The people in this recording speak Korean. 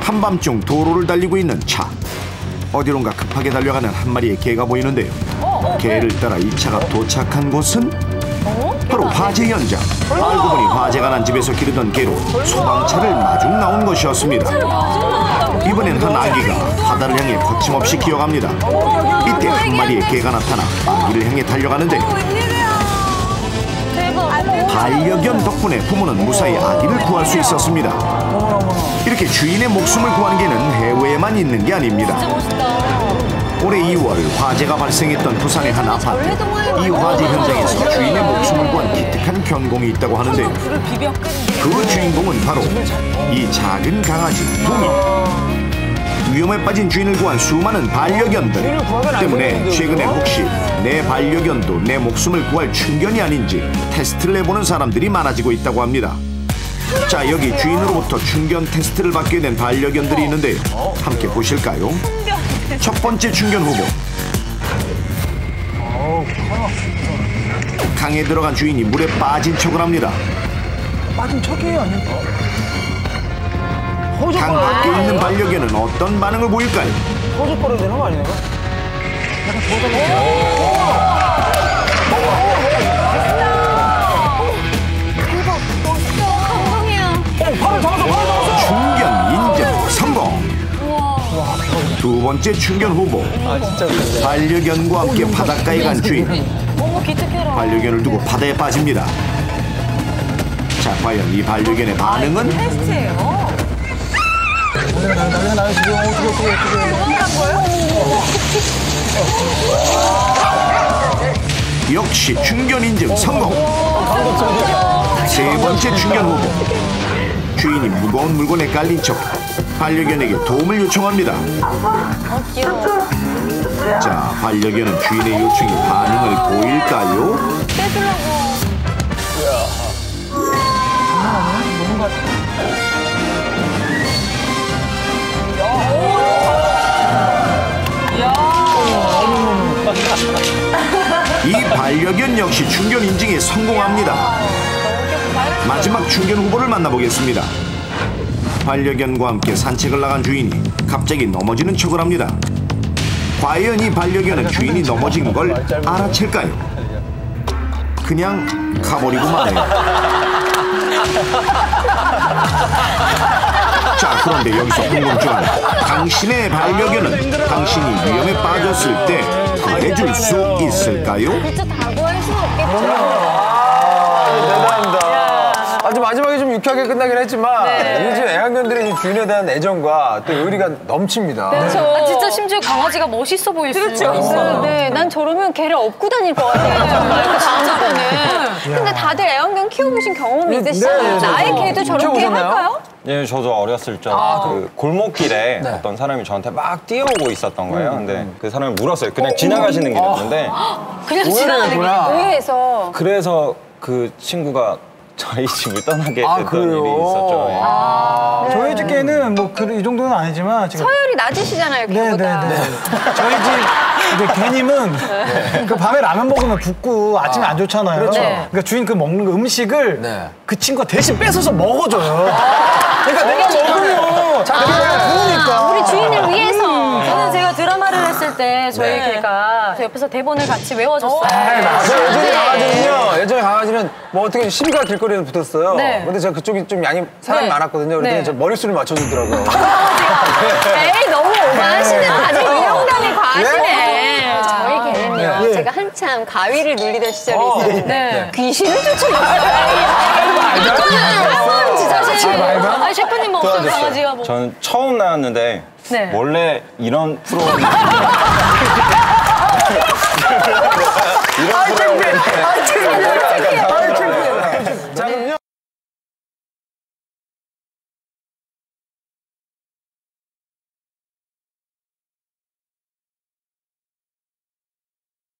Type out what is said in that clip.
한밤중 도로를 달리고 있는 차. 어디론가 급하게 달려가는 한 마리의 개가 보이는데요. 개를 따라 이 차가 도착한 곳은 바로 화재 현장. 알고 보니 화재가 난 집에서 기르던 개로 소방차를 마중 나온 것이었습니다. 이번엔 한 아기가 바다를 향해 거침없이 기어갑니다. 이때 한 마리의 개가 나타나 아기를 향해 달려가는데 반려견 덕분에 부모는 무사히 아기를 구할 수 있었습니다. 이렇게 주인의 목숨을 구한 개는 해외에만 있는 게 아닙니다. 올해 2월 화재가 발생했던 부산의 한 아파트. 이 화재 현장에서 주인의 목숨을 구한 기특한 견공이 있다고 하는데요. 그 주인공은 바로 이 작은 강아지 둥이. 위험에 빠진 주인을 구한 수많은 반려견들 때문에 최근에 혹시 내 반려견도 내 목숨을 구할 충견이 아닌지 테스트를 해보는 사람들이 많아지고 있다고 합니다. 자, 여기 주인으로부터 충견 테스트를 받게 된 반려견들이 있는데요. 함께 보실까요? 첫 번째 충견 후보. 강에 들어간 주인이 물에 빠진 척을 합니다. 빠진 척이에요, 아니요? 강 밖에 있는 반려견은 어떤 반응을 보일까요? 허접거려야 되는 거 아니에요? 약간 충견 인증 성공. 두 번째 충견 후보. 반려견과 함께 바닷가에 간 주인. 반려견을 두고 바다에 빠집니다. 자, 과연 이 반려견의 반응은? 테스트예요. 나는 지금 어떻게. 도망간 거예요? 역시 충견 인증 성공. 세 번째 충견 후보. 주인이 무거운 물건에 깔린 척 반려견에게 도움을 요청합니다. 귀여워. 자, 반려견은 주인의 요청에 반응을 보일까요? 떼주려고. 이 반려견 역시 충견 인증에 성공합니다. 마지막 충견 후보를 만나보겠습니다. 반려견과 함께 산책을 나간 주인이 갑자기 넘어지는 척을 합니다. 과연 이 반려견은 주인이 넘어진 걸 알아챌까요? 그냥 가버리고 마네요. 자, 그런데 여기서 궁금증 하나. 당신의 반려견은 당신이 위험에 빠졌을 때 구해줄 수 있을까요? 진짜 다 구할 수는 없겠죠. 대단합니다. 아주 마지막에 좀 유쾌하게 끝나긴 했지만 요즘 애완견들의 주인에 대한 애정과 또 의리가 넘칩니다. 그렇죠. 아, 진짜 심지어 강아지가 멋있어 보일 수 있어요. 네, 난 저러면 개를 업고 다닐 것 같아요. 정말 그 다음부터는. 근데 다들 애완견 키워보신 경험이 있으시잖아요. 나의 개도 저렇게 키워보셨나요? 할까요? 예, 저도 어렸을 적 그 골목길에 어떤 사람이 저한테 막 뛰어오고 있었던 거예요. 근데 그 사람이 물었어요. 그냥 지나가시는 길이었는데 그냥 지나가는 게. 의외에서. 그래서 그 친구가 저희 집을 떠나게 됐던 그래요? 일이 있었죠. 예. 저희 집 개는 뭐 이 정도는 아니지만 지금 서열이 낮으시잖아요, 개보다. 저희 집 이제 개님은 그 밤에 라면 먹으면 붓고 아침에 안 좋잖아요. 그렇죠. 그러니까 주인 그 먹는 그 음식을 네. 그 친구가 대신 뺏어서 먹어줘요. 그러니까 내가 먹으면 자기가 부으니까. 우리 주인을 위해서. 저는 제가 드라마를 했을 때 저희 개가 저 옆에서 대본을 같이 외워줬어요. 예전에 강아지는 뭐 어떻게 시비가 길거리에 붙었어요. 네. 근데 제가 그쪽이 좀 양이 사람이 많았거든요. 그랬더니 저 머릿수를 맞춰주더라고요. 에이, 너무 오버하시네. 아주 위험담이 과하시네. 저희 개는요, 제가 한참 가위를 눌리던 시절이 있었는데 귀신을 쫓아냈어요. 진짜 아, 셰프님 뭐 어떤 강아지가 뭐. 저는 처음 나왔는데 네. 원래 이런 프로그램 아, 창피해.